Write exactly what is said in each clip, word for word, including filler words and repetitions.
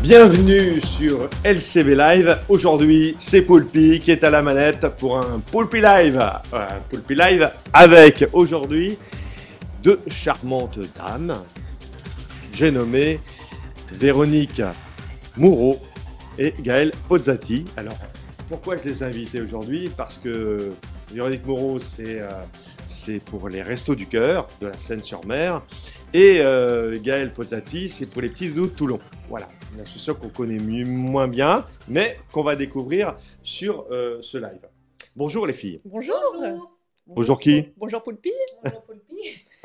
Bienvenue sur L C B Live. Aujourd'hui, c'est Poulpi qui est à la manette pour un Poulpi Live. Un Poulpi Live avec aujourd'hui deux charmantes dames. J'ai nommé Véronique Moureau et Gaëlle Pozzati. Alors, pourquoi je les ai invités aujourd'hui? Parce que Véronique Moureau, c'est euh, c'est pour les Restos du Cœur de la Seine-sur-Mer. Et euh, Gaëlle Pozzati, c'est pour les petits doudous de Toulon. Voilà, une association qu'on connaît mieux, moins bien, mais qu'on va découvrir sur euh, ce live. Bonjour les filles. Bonjour. Bonjour. Bonjour qui? Bonjour Poulpi. Bonjour Poulpi.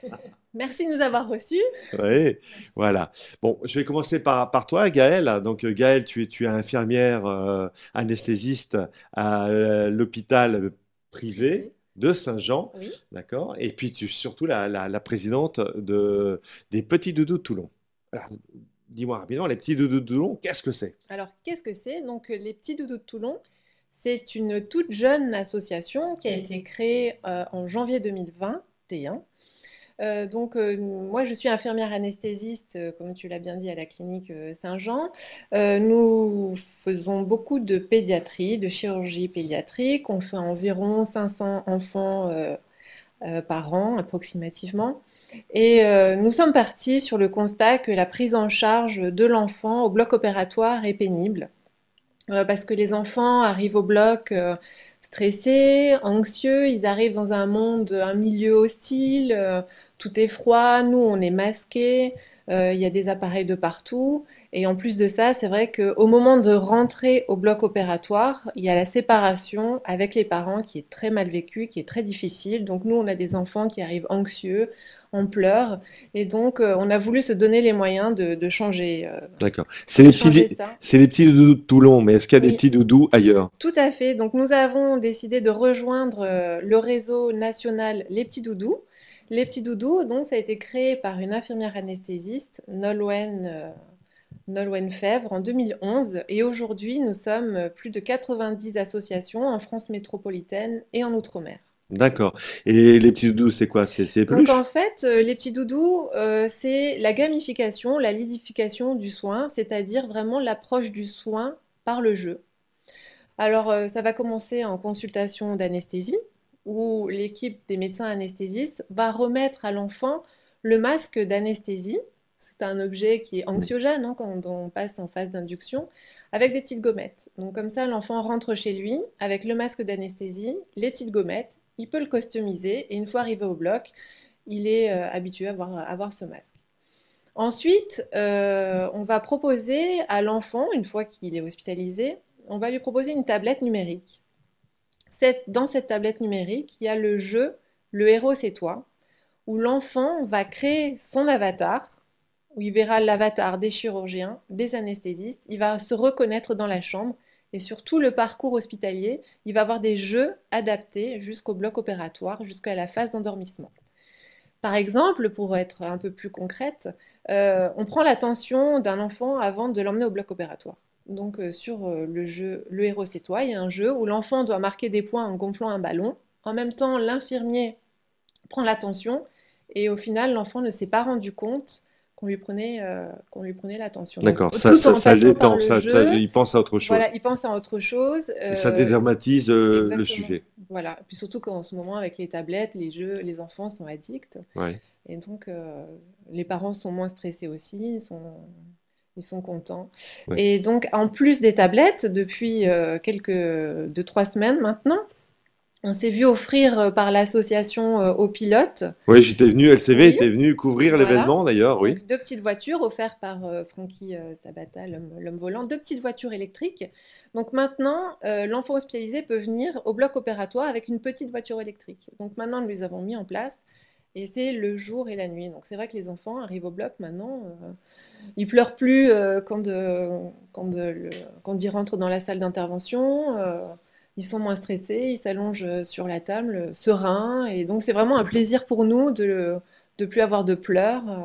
Merci de nous avoir reçus. Oui, voilà. Bon, je vais commencer par, par toi, Gaëlle. Donc, euh, Gaëlle, tu es, tu es infirmière euh, anesthésiste à euh, l'hôpital privé Oui. de Saint-Jean, Oui. d'accord? Et puis, tu es surtout la, la, la présidente de, des Petits Doudous de Toulon. Alors, dis-moi rapidement, les Petits Doudous de Toulon, qu'est-ce que c'est? Alors, qu'est-ce que c'est? Donc, euh, les Petits Doudous de Toulon, c'est une toute jeune association qui a été créée euh, en janvier deux mille vingt et un. Euh, donc, euh, moi, je suis infirmière anesthésiste, euh, comme tu l'as bien dit, à la clinique euh, Saint-Jean. Euh, nous faisons beaucoup de pédiatrie, de chirurgie pédiatrique. On fait environ cinq cents enfants euh, euh, par an, approximativement. Et euh, nous sommes partis sur le constat que la prise en charge de l'enfant au bloc opératoire est pénible. Euh, parce que les enfants arrivent au bloc euh, stressés, anxieux, ils arrivent dans un monde, un milieu hostile, euh, tout est froid, nous on est masqués, euh, il y a des appareils de partout. Et en plus de ça, c'est vrai qu'au moment de rentrer au bloc opératoire, il y a la séparation avec les parents qui est très mal vécue, qui est très difficile. Donc nous, on a des enfants qui arrivent anxieux, en pleurs, et donc euh, on a voulu se donner les moyens de, de changer, euh, D'accord. C'est de les changer petits, ça. c'est les petits doudous de Toulon, mais est-ce qu'il y a des Oui. petits doudous ailleurs? Tout à fait. Donc, nous avons décidé de rejoindre euh, le réseau national Les Petits Doudous. Les Petits Doudous, donc, ça a été créé par une infirmière anesthésiste, Nolwenn, euh, Nolwenn Fèvre, en deux mille onze. Et aujourd'hui, nous sommes plus de quatre-vingt-dix associations en France métropolitaine et en Outre-mer. D'accord. Et les, les petits doudous, c'est quoi? C'est c'est les Donc, en peluches? fait, euh, les petits doudous, euh, c'est la gamification, la lidification du soin, c'est-à-dire vraiment l'approche du soin par le jeu. Alors, euh, ça va commencer en consultation d'anesthésie, où l'équipe des médecins anesthésistes va remettre à l'enfant le masque d'anesthésie. C'est un objet qui est anxiogène hein, quand on passe en phase d'induction, avec des petites gommettes. Donc comme ça, l'enfant rentre chez lui avec le masque d'anesthésie, les petites gommettes, il peut le customiser et une fois arrivé au bloc, il est euh, habitué à avoir, à avoir ce masque. Ensuite, euh, on va proposer à l'enfant, une fois qu'il est hospitalisé, on va lui proposer une tablette numérique. Cette- dans cette tablette numérique, il y a le jeu Le héros c'est toi, où l'enfant va créer son avatar, où il verra l'avatar des chirurgiens, des anesthésistes, il va se reconnaître dans la chambre, et sur tout le parcours hospitalier, il va avoir des jeux adaptés jusqu'au bloc opératoire, jusqu'à la phase d'endormissement. Par exemple, pour être un peu plus concrète, euh, on prend l'attention d'un enfant avant de l'emmener au bloc opératoire. Donc euh, sur euh, le jeu Le héros c'est toi, il y a un jeu où l'enfant doit marquer des points en gonflant un ballon. En même temps, l'infirmier prend l'attention et au final, l'enfant ne s'est pas rendu compte qu'on lui prenait, euh, qu'on lui prenait l'attention. Donc D'accord. Ça, tout ça, en ça le passant par détend. le Ça, ça, jeu, il pense à autre chose. voilà, il pense à autre chose. Et ça euh, dédramatise euh, le exactement. sujet. Voilà. Et puis surtout qu'en ce moment, avec les tablettes, les jeux, les enfants sont addicts. Ouais. Et donc, euh, les parents sont moins stressés aussi, ils sont, ils sont contents. Ouais. Et donc, en plus des tablettes, depuis euh, quelques, deux, trois semaines maintenant, on s'est vu offrir euh, par l'association euh, aux pilotes, Oui, j'étais venu, L C V oui, était venu couvrir voilà, l'événement d'ailleurs, oui. donc deux petites voitures offertes par euh, Francky euh, Sabata, l'homme l'homme volant, deux petites voitures électriques. Donc maintenant, euh, l'enfant hospitalisé peut venir au bloc opératoire avec une petite voiture électrique. Donc maintenant, nous les avons mis en place. Et c'est le jour et la nuit. Donc c'est vrai que les enfants arrivent au bloc maintenant. Euh, ils pleurent plus euh, quand, de- quand, de le- quand ils rentrent dans la salle d'intervention. Euh, ils sont moins stressés, ils s'allongent sur la table, euh, sereins. Et donc c'est vraiment un plaisir pour nous de ne plus avoir de pleurs. euh.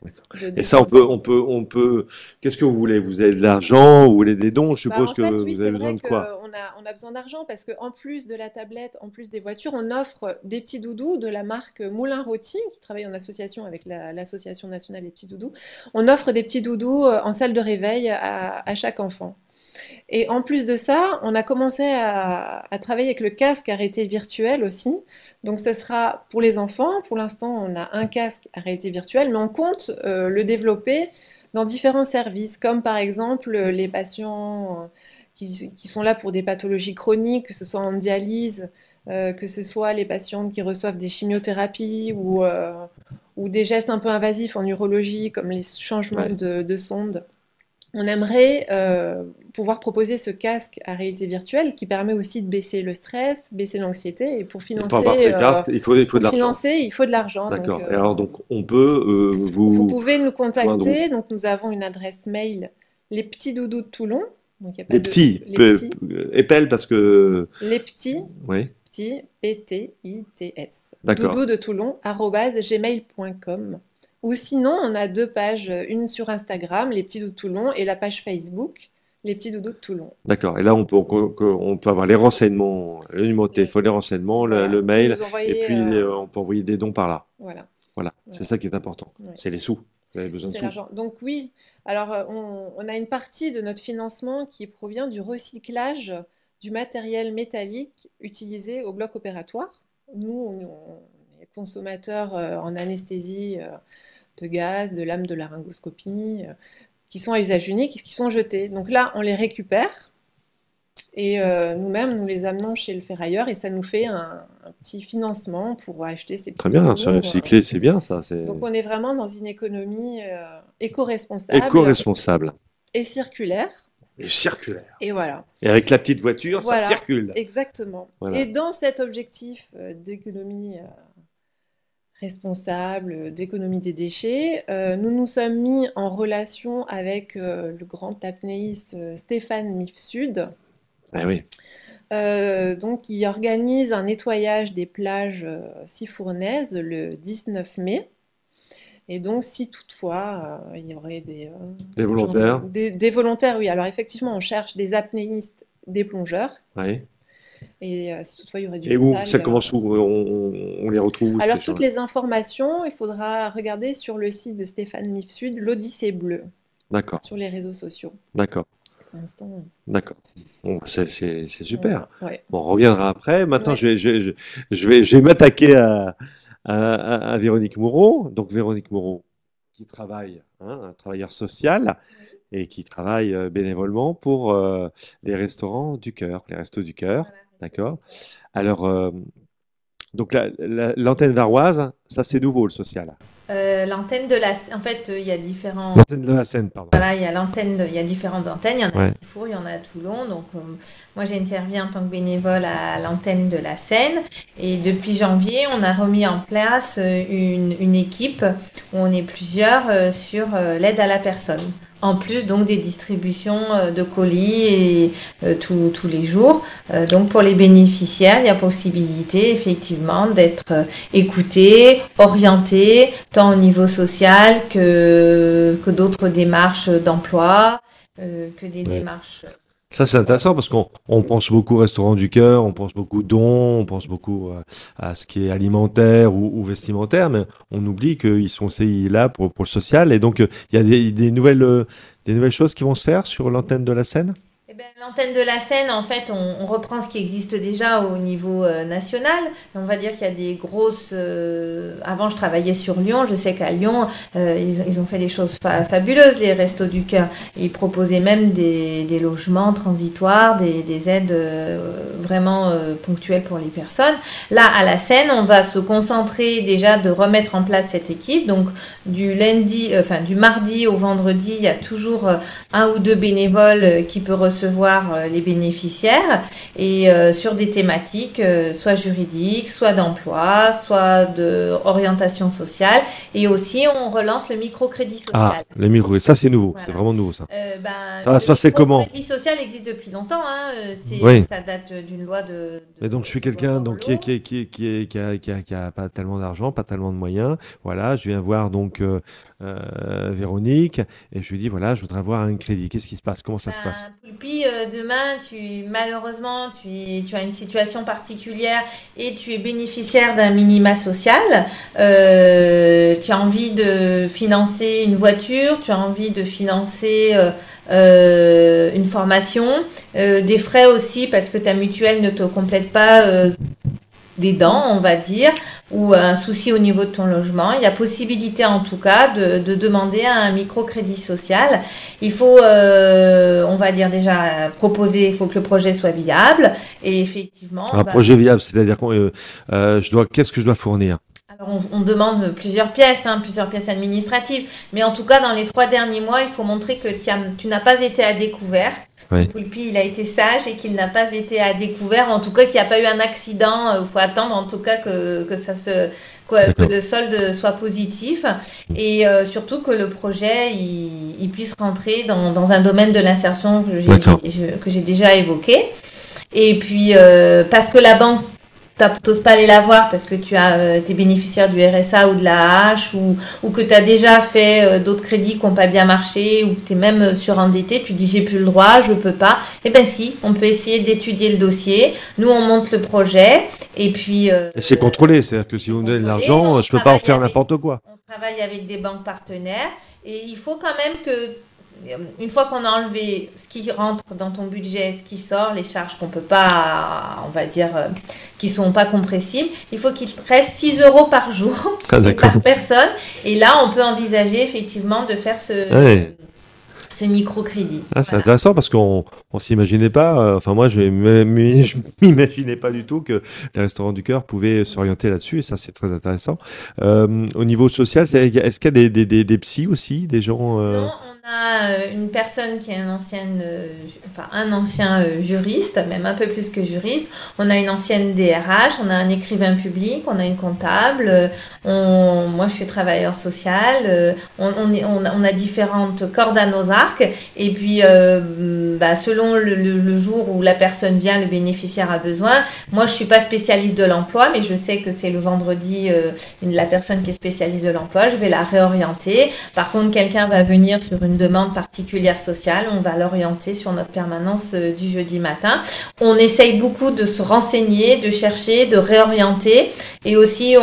de, de Et ça, on peut, on peut, on peut. Qu'est-ce que vous voulez? Vous avez de l'argent, vous voulez des dons? Je Bah, suppose en que fait, oui, vous avez c'est besoin vrai de quoi? qu'on a, on a besoin d'argent parce qu'en plus de la tablette, en plus des voitures, on offre des petits doudous de la marque Moulin Rôti, qui travaille en association avec la- l'Association nationale des petits doudous. On offre des petits doudous euh, en salle de réveil à, à chaque enfant. Et en plus de ça, on a commencé à, à travailler avec le casque à réalité virtuelle aussi. Donc, ce sera pour les enfants. Pour l'instant, on a un casque à réalité virtuelle, mais on compte euh, le développer dans différents services, comme par exemple euh, les patients euh, qui, qui sont là pour des pathologies chroniques, que ce soit en dialyse, euh, que ce soit les patients qui reçoivent des chimiothérapies ou, euh, ou des gestes un peu invasifs en urologie, comme les changements Ouais. de, de sonde. On aimerait euh, pouvoir proposer ce casque à réalité virtuelle qui permet aussi de baisser le stress, baisser l'anxiété. Et pour Et pour avoir financer, ces euh, cartes, il faut, il faut pour de l'argent. financer, il faut de l'argent. Donc, D'accord. Et euh, alors, donc, on peut euh, vous vous pouvez nous joindre où? contacter. Donc, nous avons une adresse mail, les petits doudous de Toulon. Donc, il n'y a pas Les de petits, les peu- petits, peu- épelle parce que. les petits, Oui, petits, P T I T S, d'accord. doudou de Toulon, arobase gmail point com. Ou sinon, on a deux pages, une sur Instagram, les petits doudous de Toulon, et la page Facebook, les petits doudous de Toulon. D'accord. Et là, on peut, on, on peut avoir les renseignements, le numéro de téléphone, les renseignements, le, Voilà, le vous mail, nous et envoyez, puis euh, euh, on peut envoyer des dons par là. voilà, Voilà, c'est voilà, ça qui est important. ouais, C'est les sous. Vous avez besoin de c'est sous. l'argent. Donc oui, alors euh, on, on a une partie de notre financement qui provient du recyclage du matériel métallique utilisé au bloc opératoire. Nous, on, on est consommateurs euh, en anesthésie euh, de gaz, de lames de laryngoscopie, euh, qui sont à usage unique, qui sont jetés. Donc là, on les récupère. Et euh, nous-mêmes, nous les amenons chez le ferrailleur et ça nous fait un, un petit financement pour acheter ces Très petits bien, se doudous. euh. recycler, c'est bien ça. Donc C'est on est vraiment dans une économie euh, éco-responsable éco-responsable et circulaire. et circulaire. Et voilà, Et avec la petite voiture, ça voilà, circule. exactement. Et Voilà. dans cet objectif euh, d'économie euh, responsable, euh, d'économie des déchets, euh, nous nous sommes mis en relation avec euh, le grand apnéiste euh, Stéphane Mifsud, Eh oui. Euh, donc, il organise un nettoyage des plages euh, sifournaises le dix-neuf mai. Et donc, si toutefois euh, il y aurait des, Des euh, gens- volontaires. des, des volontaires, oui. Alors, effectivement, on cherche des apnéistes, des plongeurs. Oui. Et euh, si toutefois il y aurait du Et où? métal. Ça euh, commence où? On, on- on les retrouve où, ces Alors, toutes gens-là? les informations, il faudra regarder sur le site de Stéphane Mifsud, l'Odyssée Bleue, D'accord, sur les réseaux sociaux. d'accord, Pour l'instant, d'accord. Bon, c'est c'est- c'est super. voilà. Ouais. Bon, on reviendra après. Maintenant, Ouais. je vais, je, vais, je vais, je vais m'attaquer à, à, à- à Véronique Moreau. Donc, Véronique Moreau, qui travaille, hein, un travailleur social et qui travaille euh, bénévolement pour euh, les restaurants du cœur, les restos du cœur. Voilà. D'accord? Alors, euh, donc la- la- l'antenne varoise, ça c'est nouveau le social. Euh, l'antenne de la... En fait, euh, il y a différents... L'antenne de la Seine, pardon. Voilà, il y a l'antenne, de- il y a différentes antennes. Il y en a Ouais. à Sifour, il y en a à Toulon. Donc, euh, moi, j'interviens en tant que bénévole à l'antenne de la Seine. Et depuis janvier, on a remis en place euh, une, une équipe où on est plusieurs euh, sur euh, l'aide à la personne. En plus, donc, des distributions euh, de colis et, euh, tous- tous les jours. Euh, donc, pour les bénéficiaires, il y a possibilité, effectivement, d'être euh, écoutés, orientés, tant au niveau social que, que d'autres démarches d'emploi, euh, que des Ouais. démarches. Ça c'est intéressant parce qu'on on pense beaucoup au restaurant du cœur, on pense beaucoup dons, on pense beaucoup euh, à ce qui est alimentaire ou, ou vestimentaire, mais on oublie qu'ils sont aussi là pour, pour le social. Et donc, euh, il y a des, des nouvelles, euh, des nouvelles choses qui vont se faire sur l'antenne de la Seine? Eh ben, l'antenne de la Seine, en fait, on, on reprend ce qui existe déjà au niveau euh, national. On va dire qu'il y a des grosses... euh, Avant, je travaillais sur Lyon. Je sais qu'à Lyon, euh, ils, ils ont fait des choses fa- fabuleuses, les Restos du Cœur. Ils proposaient même des, des logements transitoires, des, des aides euh, vraiment euh, ponctuelles pour les personnes. Là, à la Seine, on va se concentrer déjà de remettre en place cette équipe. Donc, du lundi, euh, enfin, du mardi au vendredi, il y a toujours euh, un ou deux bénévoles euh, qui peut recevoir recevoir euh, les bénéficiaires et euh, sur des thématiques euh, soit juridiques, soit d'emploi, soit d'orientation sociale. Et aussi, on relance le microcrédit social. Ah, les micro, ça c'est nouveau, Voilà. c'est vraiment nouveau ça. Euh, ben, Ça va se passer le comment? microcrédit social existe depuis longtemps. Hein. euh, c'est- Oui. Ça date d'une loi de, de- Mais donc je suis de quelqu'un donc qui, est- Borloo. qui, est- qui, est- qui, est- qui a, qui, a, qui a pas tellement d'argent, pas tellement de moyens. Voilà, je viens voir donc euh, euh, Véronique et je lui dis voilà, je voudrais avoir un crédit. Qu'est-ce qui se passe? Comment ça se passe? Ben, Poulpi, euh, demain, tu, malheureusement, tu, es- tu as une situation particulière et tu es bénéficiaire d'un minima social. Euh, tu as envie de financer une voiture, tu as envie de financer euh, euh, une formation, euh, des frais aussi parce que ta mutuelle ne te complète pas euh, des dents, on va dire, ou un souci au niveau de ton logement. Il y a possibilité en tout cas de, de demander un microcrédit social. Il faut, euh, on va dire déjà, proposer, il faut que le projet soit viable. Et effectivement, Un bah, projet viable, c'est-à-dire qu'on euh, euh, je dois qu'est-ce que je dois fournir? alors on, on demande plusieurs pièces, hein, plusieurs pièces administratives. Mais en tout cas, dans les trois derniers mois, il faut montrer que tu, as- tu n'as pas été à découvert. Oui. Poulpi, il a été sage et qu'il n'a pas été à découvert. En tout cas, qu'il n'y a pas eu un accident. Il faut attendre en tout cas que, que, ça se, quoi, que D'accord. le solde soit positif. Et euh, surtout que le projet il, il puisse rentrer dans, dans un domaine de l'insertion que j'ai, D'accord. j'ai- que j'ai déjà évoqué. Et puis, euh, parce que la banque, t'oses pas aller la voir parce que tu as euh, tes bénéficiaires du R S A ou de la H ou, ou que tu as déjà fait euh, d'autres crédits qui n'ont pas bien marché ou que tu es même euh, surendetté, tu dis j'ai plus le droit, je peux pas. Eh bien si, on peut essayer d'étudier le dossier. Nous, on monte le projet et puis... euh, Et c'est contrôlé, c'est-à-dire que si vous me donnez de contrôlé, l'argent, on je peux pas en travaille faire avec- n'importe quoi. On travaille avec des banques partenaires et il faut quand même que, une fois qu'on a enlevé ce qui rentre dans ton budget, ce qui sort, les charges qu'on peut pas, on va dire, euh, qui sont pas compressibles, il faut qu'il te reste six euros par jour Ah, d'accord. par personne. Et là, on peut envisager effectivement de faire ce, Ouais. ce microcrédit. Ah, c'est Voilà. intéressant parce qu'on on s'imaginait pas, euh, enfin moi je m- je m'imaginais pas du tout que les restaurants du cœur pouvaient s'orienter là-dessus et ça c'est très intéressant. Euh, au niveau social, c'est- est-ce qu'il y a des, des, des, des psys aussi, des gens euh, Non, on a euh, une personne qui est un ancien, euh, ju- enfin, un ancien euh, juriste, même un peu plus que juriste. On a une ancienne D R H, on a un écrivain public, on a une comptable. euh, on- moi, je suis travailleur social. euh, on, on, est- on a on a différentes cordes à nos arcs. Et puis, euh, bah, selon le, le- le jour où la personne vient, le bénéficiaire a besoin. Moi, je suis pas spécialiste de l'emploi, mais je sais que c'est le vendredi euh, une- la personne qui est spécialiste de l'emploi. Je vais la réorienter. Par contre, quelqu'un va venir sur une demande particulière sociale, on va l'orienter sur notre permanence euh, du jeudi matin. On essaye beaucoup de se renseigner, de chercher, de réorienter et aussi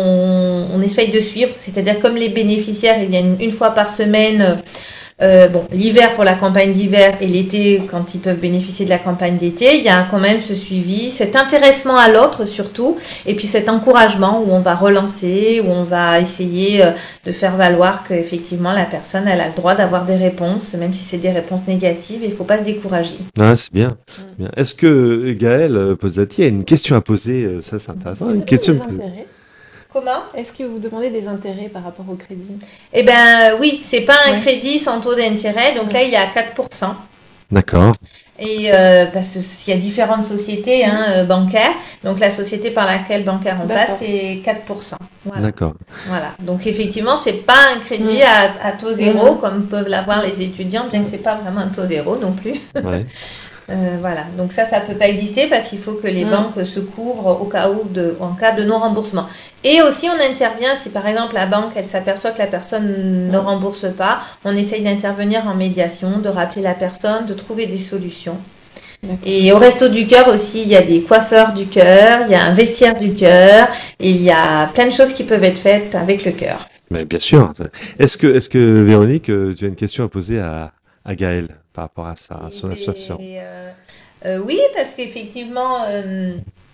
on, on essaye de suivre, c'est-à-dire comme les bénéficiaires ils viennent une fois par semaine. Euh, bon, l'hiver pour la campagne d'hiver et l'été quand ils peuvent bénéficier de la campagne d'été, il y a quand même ce suivi, cet intéressement à l'autre surtout, et puis cet encouragement où on va relancer, où on va essayer euh, de faire valoir qu'effectivement la personne elle a le droit d'avoir des réponses, même si c'est des réponses négatives, il ne faut pas se décourager. Ah, c'est bien. c'est bien. Est-ce que Gaël euh, Pozzati a une question à poser? euh, Ça c'est intéressant. Une question. Des intérêts. Comment? Est-ce que vous demandez des intérêts par rapport au crédit? Eh ben oui, c'est pas un Ouais. crédit sans taux d'intérêt, donc là il y a quatre pour cent. D'accord. Et euh, parce qu'il y a différentes sociétés hein, euh, bancaires, donc la société par laquelle bancaire on D'accord. passe c'est quatre pour cent. Voilà. D'accord. Voilà. Donc effectivement c'est pas un crédit Mm. à, à taux zéro Mm. comme peuvent l'avoir les étudiants, bien que c'est pas vraiment un taux zéro non plus. Ouais. Euh, voilà. Donc ça ça peut pas exister parce qu'il faut que les Mm. banques se couvrent au cas où de, en cas de non remboursement. Et aussi on intervient si par exemple la banque elle s'aperçoit que la personne ne Mm. rembourse pas, on essaye d'intervenir en médiation, de rappeler la personne, de trouver des solutions. D'accord. Et au Resto du Cœur aussi, il y a des coiffeurs du cœur, il y a un vestiaire du cœur, et il y a plein de choses qui peuvent être faites avec le cœur. Mais bien sûr. Est-ce que, est-ce que Véronique, euh, tu as une question à poser à, à Gaël par rapport à ça, à son Et- association? et, euh, euh, oui, parce qu'effectivement, euh,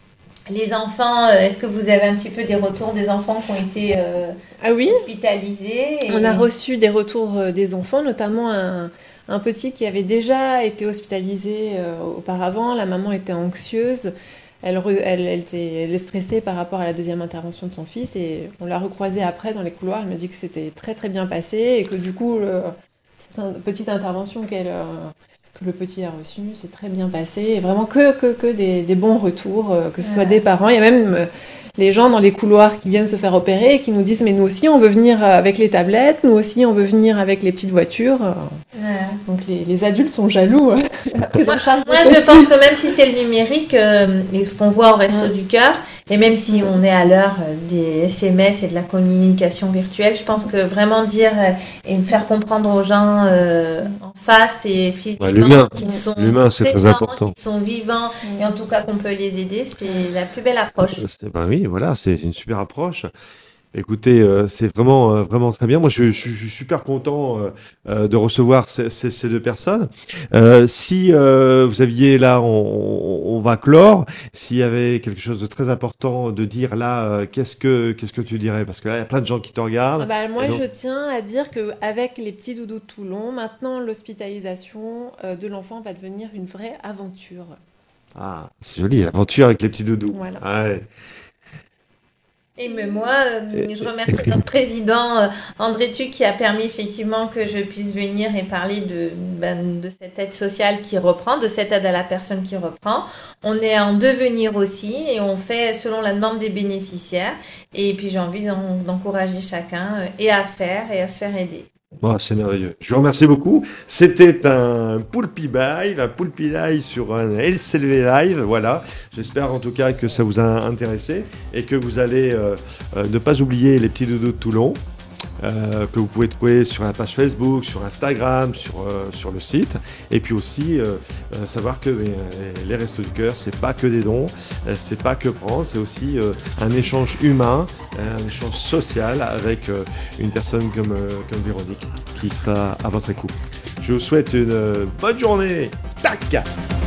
les enfants, euh, est-ce que vous avez un petit peu des retours des enfants qui ont été euh, Ah oui, hospitalisés et- on a reçu des retours euh, des enfants, notamment un, un petit qui avait déjà été hospitalisé euh, auparavant. La maman était anxieuse, elle, re- elle, elle était, elle est stressée par rapport à la deuxième intervention de son fils et on l'a recroisé après dans les couloirs. Elle m'a dit que c'était très très bien passé et que du coup, le- cette in- petite intervention qu'elle euh, que le petit a reçu, c'est très bien passé. Et vraiment que, que, que des, des bons retours, euh, que ce soit Ouais. des parents. Il y a même euh, les gens dans les couloirs qui viennent se faire opérer et qui nous disent mais nous aussi on veut venir avec les tablettes, nous aussi on veut venir avec les petites voitures. Ouais. Donc les, les adultes sont jaloux. hein, de la prise en charge des Moi, je petits. pense que même si c'est le numérique euh, et ce qu'on voit au Resto Mm. du Cœur, et même si Mm. on est à l'heure euh, des S M S et de la communication virtuelle, je pense que vraiment dire euh, et faire comprendre aux gens euh, en face et physiquement Ouais, l'humain. qu'ils sont L'humain, c'est très présents, important. qu'ils sont vivants Mm. et en tout cas qu'on peut les aider, c'est la plus belle approche. Euh, c'est- Ben oui, voilà, c'est une super approche. Écoutez, euh, c'est vraiment, euh, vraiment très bien. Moi, je, je- je suis super content euh, euh, de recevoir ces, ces- ces deux personnes. Euh, si euh, vous aviez là, on, on- on va clore. S'il y avait quelque chose de très important de dire là, euh, qu'est-ce que, qu'est-ce que tu dirais? Parce que là, il y a plein de gens qui te Ah regardent. bah, moi, Et donc- je tiens à dire qu'avec les petits doudous de Toulon, maintenant, l'hospitalisation euh, de l'enfant va devenir une vraie aventure. Ah, c'est joli, l'aventure avec les petits doudous. Voilà. Ouais. Et même moi, euh, je remercie notre président euh, André Tuc qui a permis effectivement que je puisse venir et parler de, ben, de cette aide sociale qui reprend, de cette aide à la personne qui reprend. On est en devenir aussi et on fait selon la demande des bénéficiaires. Et puis j'ai envie d'en- d'encourager chacun euh, et à faire et à se faire aider. Bon, c'est merveilleux. Je vous remercie beaucoup. C'était un Poulpi Live, un Poulpi Live sur un L C L V Live. Voilà. J'espère en tout cas que ça vous a intéressé et que vous allez euh, euh, ne pas oublier les petits doudous de Toulon. Euh, que vous pouvez trouver sur la page Facebook, sur Instagram, sur, euh, sur le site. Et puis aussi, euh, euh, savoir que euh, les Restos du Cœur, c'est pas que des dons, euh, c'est pas que prendre, c'est aussi euh, un échange humain, euh, un échange social avec euh, une personne comme, euh, comme Véronique qui sera à votre écoute. Je vous souhaite une euh, bonne journée. Tac!